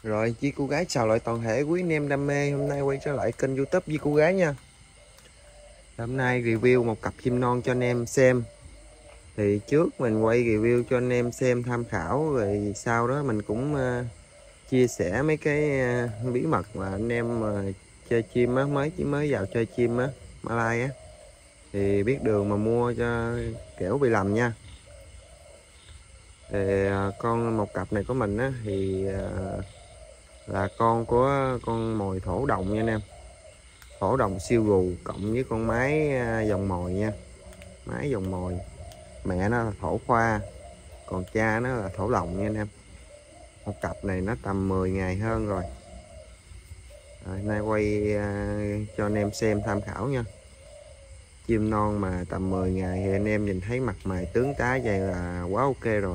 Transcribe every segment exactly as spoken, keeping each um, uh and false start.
Rồi, với cô gái chào lại toàn thể quý anh em đam mê. Hôm nay quay trở lại kênh YouTube với cô gái nha. Hôm nay review một cặp chim non cho anh em xem. Thì trước mình quay review cho anh em xem tham khảo, rồi sau đó mình cũng uh, chia sẻ mấy cái uh, bí mật mà anh em uh, chơi chim á, mới chỉ mới vào chơi chim á, Malay á, thì biết đường mà mua cho kẻo bị lầm nha. Thì uh, con một cặp này của mình á thì uh, là con của con mồi thổ đồng nha anh em. Thổ đồng siêu gù cộng với con mái dòng mồi nha, mái dòng mồi. Mẹ nó là thổ khoa, còn cha nó là thổ đồng nha anh em. Một cặp này nó tầm mười ngày hơn rồi. Rồi nay quay uh, cho anh em xem tham khảo nha. Chim non mà tầm mười ngày thì anh em nhìn thấy mặt mày tướng tá vậy là quá ok rồi.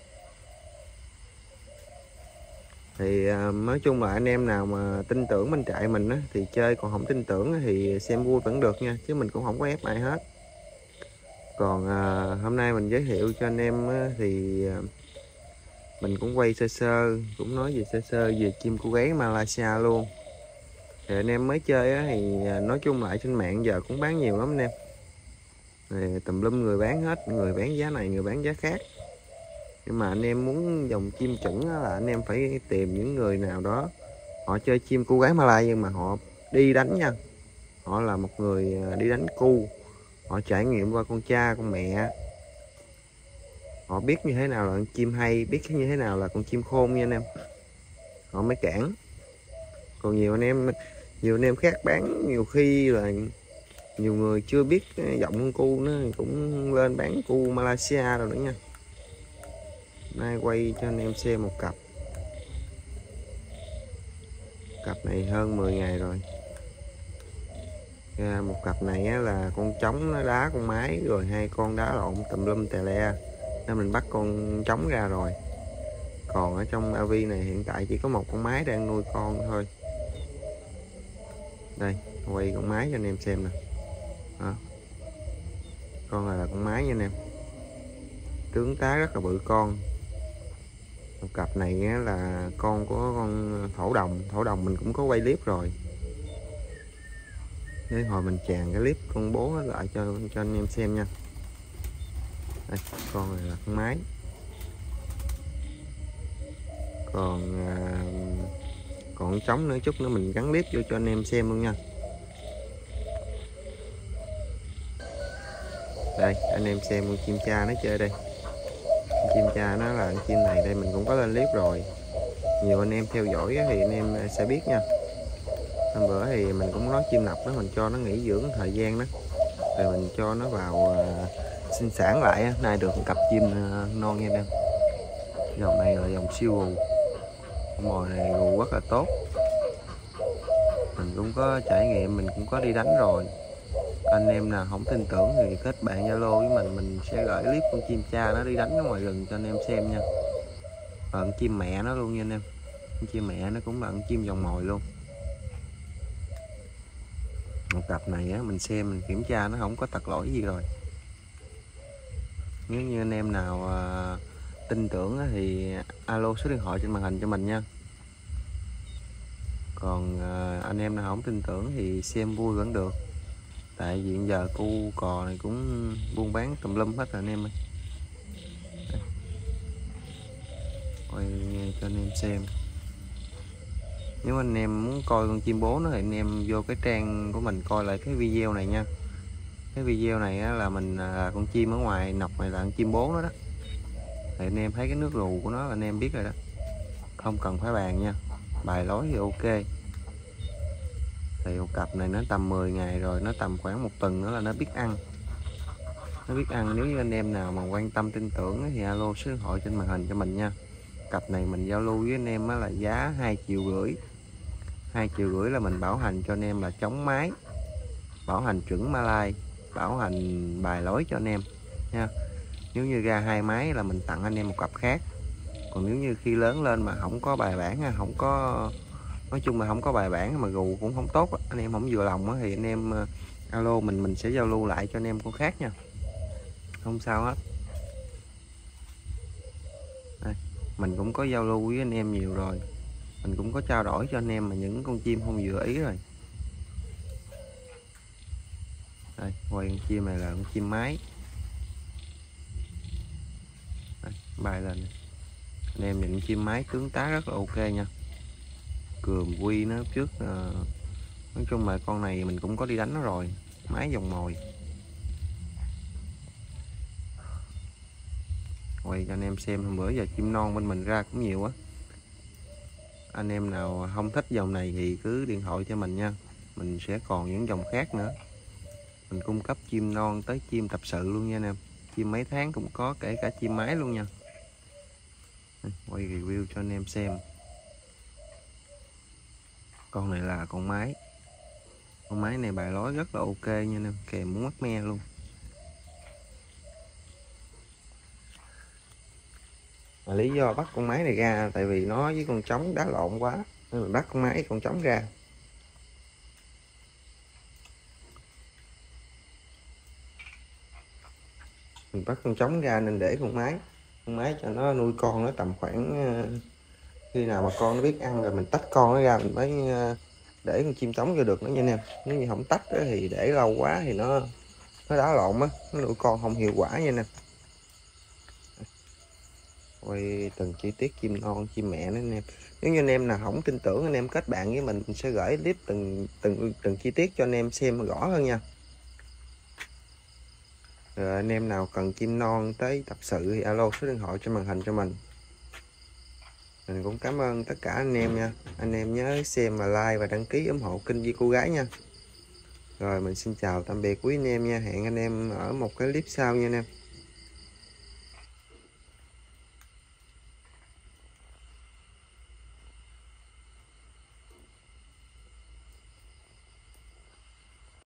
Thì uh, nói chung là anh em nào mà tin tưởng bên trại mình á, thì chơi, còn không tin tưởng á, thì xem vui vẫn được nha, chứ mình cũng không có ép ai hết. Còn à, hôm nay mình giới thiệu cho anh em á, thì à, mình cũng quay sơ sơ, cũng nói về sơ sơ về chim cô gái Malaysia luôn. Thì anh em mới chơi á, thì à, nói chung lại trên mạng giờ cũng bán nhiều lắm anh em. Thì tùm lum người bán hết, người bán giá này, người bán giá khác. Nhưng mà anh em muốn dòng chim chuẩn á, là anh em phải tìm những người nào đó họ chơi chim cô gái Malay nhưng mà họ đi đánh nha. Họ là một người đi đánh cu, họ trải nghiệm qua con cha con mẹ, họ biết như thế nào là con chim hay, biết như thế nào là con chim khôn nha anh em, họ mới cản. Còn nhiều anh em nhiều anh em khác bán nhiều khi là nhiều người chưa biết giọng con cu nó cũng lên bán cu Malaysia rồi nữa nha. Nay quay cho anh em xem một cặp. Cặp này hơn mười ngày rồi. À, một cặp này á, là con trống nó đá con mái, rồi hai con đá lộn tùm lum tè le, nên mình bắt con trống ra rồi. Còn ở trong a vê này hiện tại chỉ có một con mái đang nuôi con thôi. Đây, quay con mái cho anh em xem nè. Đó. Con này là con mái nha anh em. Tướng tá rất là bự con. Một cặp này là con của con thổ đồng. Thổ đồng mình cũng có quay clip rồi. Để hồi mình chàng cái clip con bố lại cho cho anh em xem nha. Đây, con này là con mái. Còn à, còn trống nữa, chút nữa mình gắn clip vô cho anh em xem luôn nha. Đây anh em xem con chim cha nó chơi đây. Con chim cha nó là con chim này đây, mình cũng có lên clip rồi, nhiều anh em theo dõi thì anh em sẽ biết nha. Hôm bữa thì mình cũng nói chim nọc đó, mình cho nó nghỉ dưỡng thời gian đó, rồi mình cho nó vào uh, sinh sản lại. Nay được một cặp chim uh, non nha em. Dòng này là dòng siêu gù, con mồi này gù rất là tốt, mình cũng có trải nghiệm, mình cũng có đi đánh rồi. Anh em nào không tin tưởng thì kết bạn Zalo với mình, mình sẽ gửi clip con chim cha nó đi đánh ở ngoài rừng cho anh em xem nha. Và con chim mẹ nó luôn nha anh em. Con chim mẹ nó cũng là con chim dòng mồi luôn. Một cặp này á, mình xem mình kiểm tra nó không có tật lỗi gì rồi. Nếu như anh em nào à, tin tưởng á, thì alo số điện thoại trên màn hình cho mình nha. Còn à, anh em nào không tin tưởng thì xem vui vẫn được. Tại vì giờ cu cò này cũng buôn bán tùm lum hết rồi anh em ơi. Quay cho anh em xem. Nếu anh em muốn coi con chim bố nó thì anh em vô cái trang của mình coi lại cái video này nha. Cái video này á, là mình là con chim ở ngoài nọc này là con chim bố nó đó. Thì anh em thấy cái nước rù của nó là anh em biết rồi đó. Không cần phải bàn nha. Bài lối thì ok. Thì một cặp này nó tầm mười ngày rồi, nó tầm khoảng một tuần nữa là nó biết ăn. Nó biết ăn. Nếu như anh em nào mà quan tâm tin tưởng thì alo số điện thoại trên màn hình cho mình nha. Cặp này mình giao lưu với anh em là giá hai triệu rưỡi. Hai triệu rưỡi là mình bảo hành cho anh em là chống mái, bảo hành chuẩn Malay, bảo hành bài lối cho anh em nha. Nếu như ra hai máy là mình tặng anh em một cặp khác. Còn nếu như khi lớn lên mà không có bài bản, không có, nói chung là không có bài bản mà gù cũng không tốt, anh em không vừa lòng thì anh em alo mình mình sẽ giao lưu lại cho anh em con khác nha, không sao hết. Đây, mình cũng có giao lưu với anh em nhiều rồi, mình cũng có trao đổi cho anh em mà những con chim không vừa ý rồi. Đây, quay con chim này là con chim mái. Đây, bay lên này. Anh em nhìn chim mái tướng tá rất là ok nha, cườm quy nó trước. Uh, nói chung là con này mình cũng có đi đánh nó rồi, mái vòng mồi. Quay cho anh em xem, hôm bữa giờ chim non bên mình ra cũng nhiều á. Anh em nào không thích dòng này thì cứ điện thoại cho mình nha, mình sẽ còn những dòng khác nữa. Mình cung cấp chim non tới chim tập sự luôn nha anh em, chim mấy tháng cũng có, kể cả chim mái luôn nha. Quay review cho anh em xem. Con này là con mái. Con mái này bài lối rất là ok nha anh em, kèm muốn mắt me luôn. Mà lý do bắt con mái này ra tại vì nó với con trống đá lộn quá nên mình bắt con mái con trống ra. Mình bắt con trống ra nên để con mái con mái cho nó nuôi con nó tầm khoảng khi nào mà con nó biết ăn rồi mình tách con nó ra, mình mới để con chim trống vô được nữa nha anh em. Nếu như không tách thì để lâu quá thì nó nó đá lộn á, nó nuôi con không hiệu quả nha anh em. Quay từng chi tiết chim non chim mẹ nữa anh em. Nếu như anh em nào không tin tưởng, anh em kết bạn với mình, mình sẽ gửi clip từng từng từng chi tiết cho anh em xem rõ hơn nha. Rồi anh em nào cần chim non tới tập sự thì alo số điện thoại trên màn hình cho mình. Mình cũng cảm ơn tất cả anh em nha. Anh em nhớ xem và like và đăng ký ủng hộ kênh Di Cô Gái nha. Rồi mình xin chào tạm biệt quý anh em nha. Hẹn anh em ở một cái clip sau nha anh em.